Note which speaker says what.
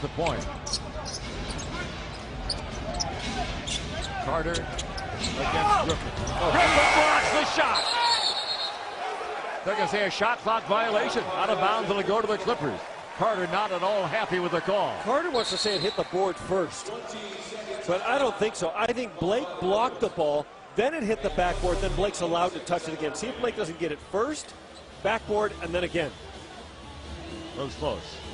Speaker 1: the point. Carter against Griffin. Griffin blocks the shot. They're going to say a shot clock violation. Out of bounds, it'll go to the Clippers. Carter not at all happy with the call.
Speaker 2: Carter wants to say it hit the board first, but I don't think so. I think Blake blocked the ball, then it hit the backboard, then Blake's allowed to touch it again. See if Blake doesn't get it first, backboard, and then again.
Speaker 1: That was close.